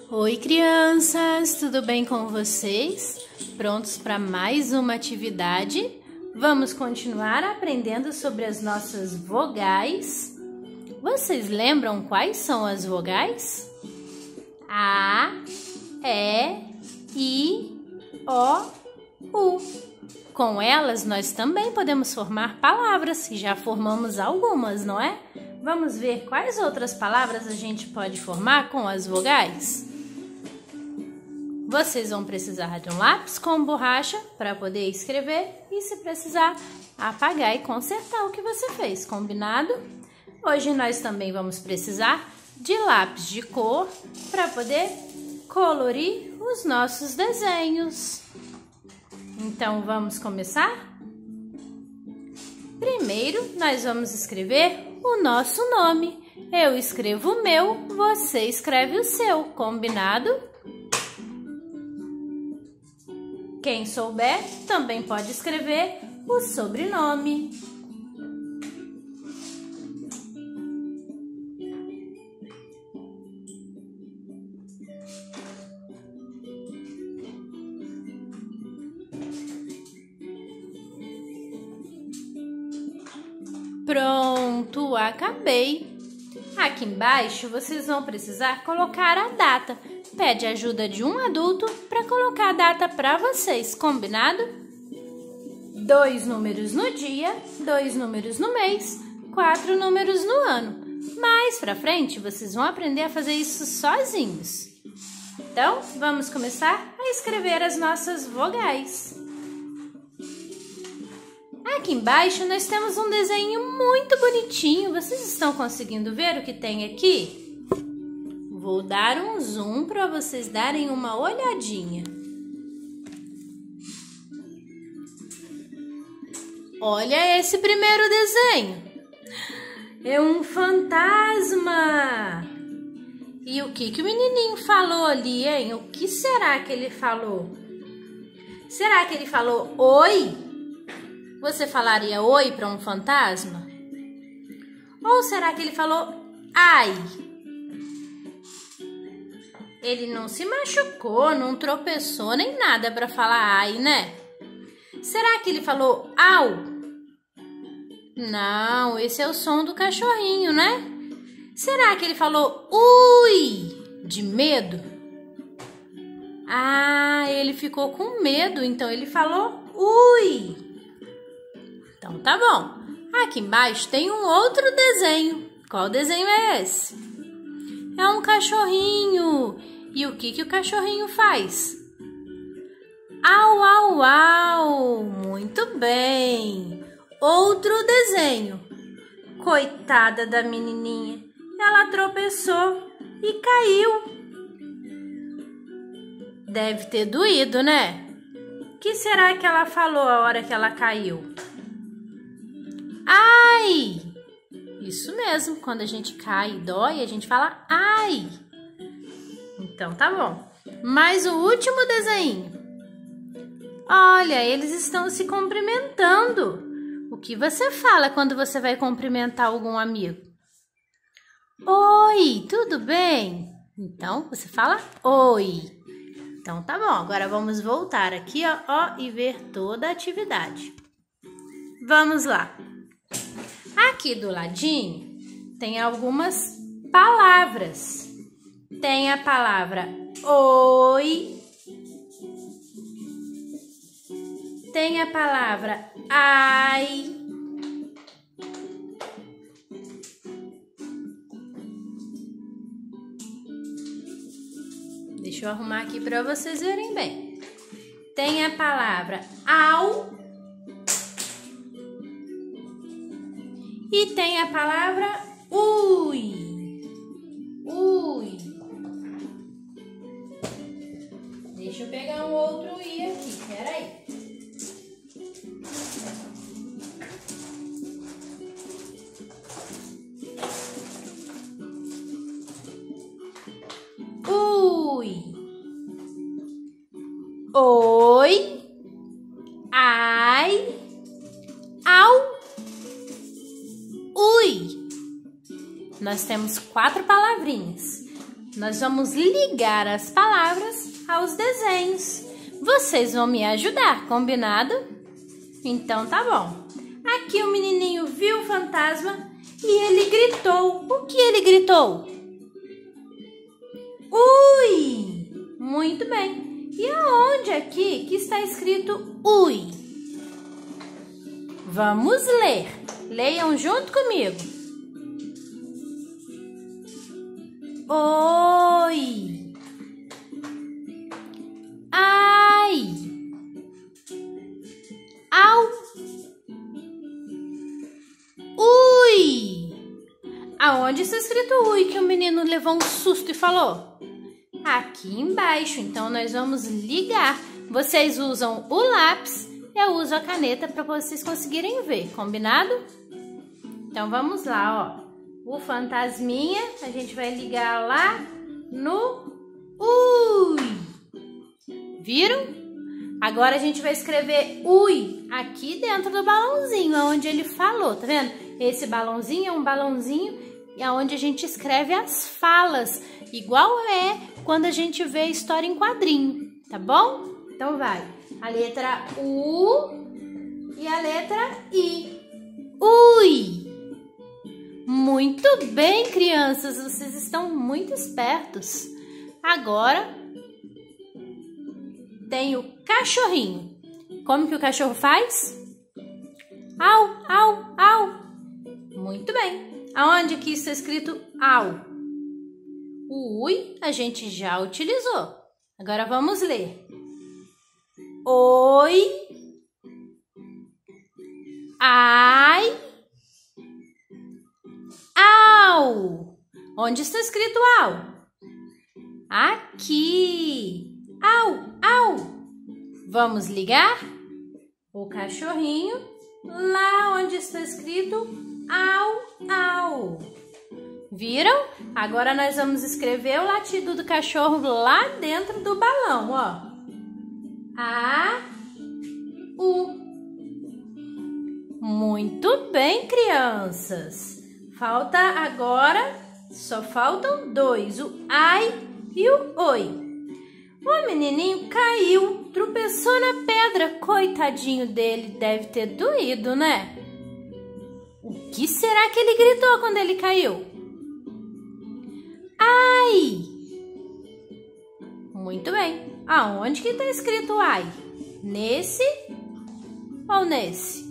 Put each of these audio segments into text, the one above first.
Oi, crianças! Tudo bem com vocês? Prontos para mais uma atividade? Vamos continuar aprendendo sobre as nossas vogais. Vocês lembram quais são as vogais? A, E, I, O, U. Com elas, nós também podemos formar palavras, e já formamos algumas, não é? Vamos ver quais outras palavras a gente pode formar com as vogais? Vocês vão precisar de um lápis com borracha para poder escrever e, se precisar, apagar e consertar o que você fez, combinado? Hoje nós também vamos precisar de lápis de cor para poder colorir os nossos desenhos. Então, vamos começar? Primeiro, nós vamos escrever o nosso nome. Eu escrevo o meu, você escreve o seu, combinado? Quem souber também pode escrever o sobrenome. Pronto, acabei. Aqui embaixo vocês vão precisar colocar a data. Pede ajuda de um adulto para colocar a data para vocês, combinado? 2 números no dia, 2 números no mês, 4 números no ano. Mais para frente vocês vão aprender a fazer isso sozinhos. Então, vamos começar a escrever as nossas vogais. Aqui embaixo nós temos um desenho muito bonitinho. Vocês estão conseguindo ver o que tem aqui? Vou dar um zoom para vocês darem uma olhadinha. Olha esse primeiro desenho. É um fantasma. E o que o menininho falou ali, hein? O que será que ele falou? Será que ele falou oi? Você falaria oi para um fantasma? Ou será que ele falou ai? Ele não se machucou, não tropeçou nem nada para falar ai, né? Será que ele falou au? Não, esse é o som do cachorrinho, né? Será que ele falou ui, de medo? Ah, ele ficou com medo, então ele falou ui. Então tá bom. Aqui embaixo tem um outro desenho. Qual desenho é esse? É um cachorrinho. E o que o cachorrinho faz? Au, au, au. Muito bem. Outro desenho. Coitada da menininha. Ela tropeçou e caiu. Deve ter doído, né? O que será que ela falou a hora que ela caiu? Ai! Isso mesmo, quando a gente cai e dói, a gente fala ai. Então tá bom. Mais o último desenho. Olha, eles estão se cumprimentando. O que você fala quando você vai cumprimentar algum amigo? Oi, tudo bem? Então você fala oi. Então tá bom, agora vamos voltar aqui ó, e ver toda a atividade. Vamos lá. Aqui do ladinho tem algumas palavras. Tem a palavra oi. Tem a palavra ai. Deixa eu arrumar aqui para vocês verem bem. Tem a palavra au. E tem a palavra ui. Ui. Deixa eu pegar um outro i aqui, peraí. Ui. Oi. Ai. Au. Ui. Nós temos 4 palavrinhas. nós vamos ligar as palavras aos desenhos. Vocês vão me ajudar, combinado? Então tá bom. Aqui o menininho viu o fantasma e ele gritou. O que ele gritou? Ui! Muito bem. E aonde aqui que está escrito ui? Vamos ler. Leiam junto comigo. Oi! Ai! Au! Ui! Aonde está escrito ui que o menino levou um susto e falou? Aqui embaixo. Então nós vamos ligar. Vocês usam o lápis, eu uso a caneta para vocês conseguirem ver, combinado? Então vamos lá, ó. O fantasminha, a gente vai ligar lá no ui. Viram? Agora a gente vai escrever ui aqui dentro do balãozinho, onde ele falou, tá vendo? Esse balãozinho é um balãozinho onde a gente escreve as falas, igual é quando a gente vê história em quadrinho, tá bom? Então vai, a letra U e a letra I. Ui! Muito bem, crianças, vocês estão muito espertos. Agora tem o cachorrinho. Como que o cachorro faz? Au, au, au. Muito bem. Aonde que está escrito au? O ui a gente já utilizou. Agora vamos ler. Oi. Ai. Au. Onde está escrito au? Aqui. Au, au. Vamos ligar o cachorrinho lá onde está escrito au, au. Viram? Agora nós vamos escrever o latido do cachorro lá dentro do balão, ó. A, U. Muito bem, crianças. Falta agora, só faltam dois, o ai e o oi. O menininho caiu, tropeçou na pedra. Coitadinho dele, deve ter doído, né? O que será que ele gritou quando ele caiu? Ai! Muito bem. Aonde que está escrito ai? Nesse ou nesse?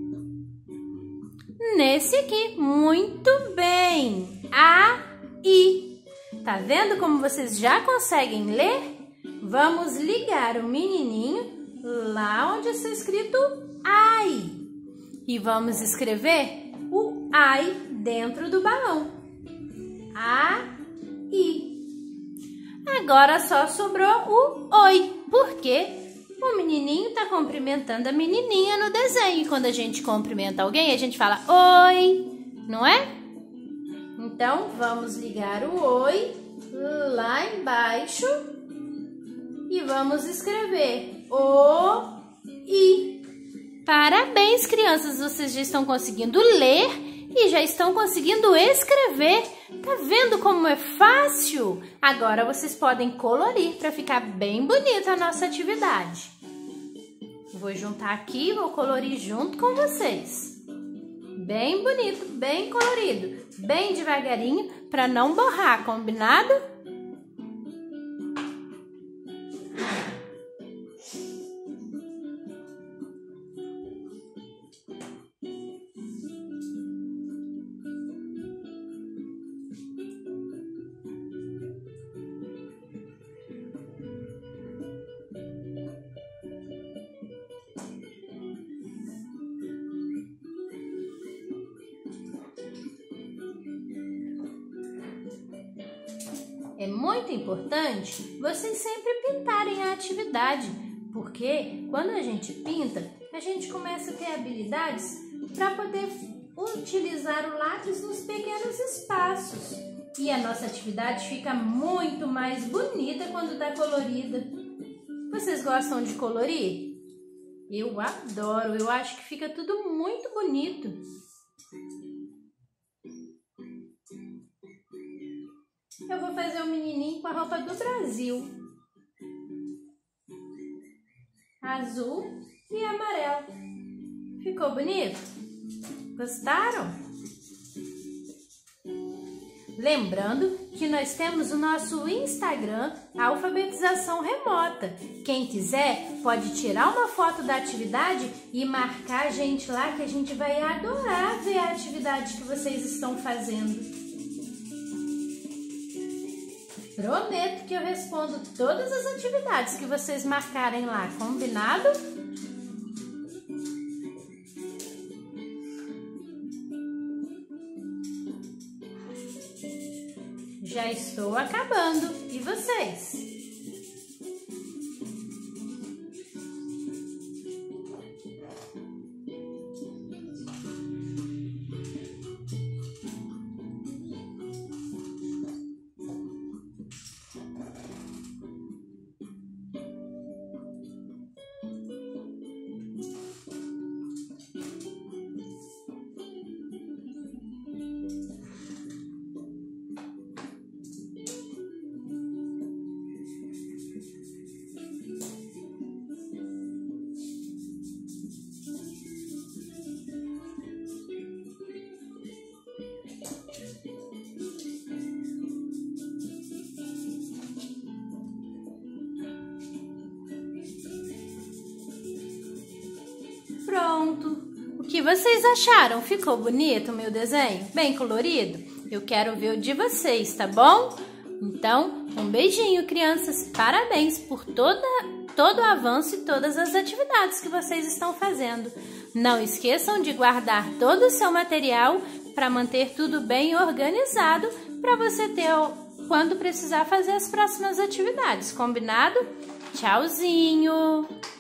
Nesse aqui. Muito bem. A, I. Tá vendo como vocês já conseguem ler? Vamos ligar o menininho lá onde está escrito ai. E vamos escrever o ai dentro do balão. A, I. Agora só sobrou o oi. Por quê? O menininho está cumprimentando a menininha no desenho. E quando a gente cumprimenta alguém, a gente fala oi, não é? Então, vamos ligar o oi lá embaixo e vamos escrever o I. Parabéns, crianças! Vocês já estão conseguindo ler e já estão conseguindo escrever. Tá vendo como é fácil? Agora vocês podem colorir para ficar bem bonita a nossa atividade. Vou juntar aqui e vou colorir junto com vocês. Bem bonito, bem colorido, bem devagarinho para não borrar, combinado? É muito importante vocês sempre pintarem a atividade, porque quando a gente pinta, a gente começa a ter habilidades para poder utilizar o lápis nos pequenos espaços. E a nossa atividade fica muito mais bonita quando está colorida. Vocês gostam de colorir? Eu adoro, eu acho que fica tudo muito bonito. Eu eu vou fazer o menininho com a roupa do Brasil. Azul e amarelo. Ficou bonito? Gostaram? Lembrando que nós temos o nosso Instagram, Alfabetização Remota. Quem quiser pode tirar uma foto da atividade e marcar a gente lá, que a gente vai adorar ver a atividade que vocês estão fazendo. Prometo que eu respondo todas as atividades que vocês marcarem lá, combinado? Já estou acabando. E vocês? Pronto! O que vocês acharam? Ficou bonito o meu desenho? Bem colorido? Eu quero ver o de vocês, tá bom? Então, um beijinho, crianças! Parabéns por todo o avanço e todas as atividades que vocês estão fazendo. Não esqueçam de guardar todo o seu material para manter tudo bem organizado para você ter quando precisar fazer as próximas atividades, combinado? Tchauzinho!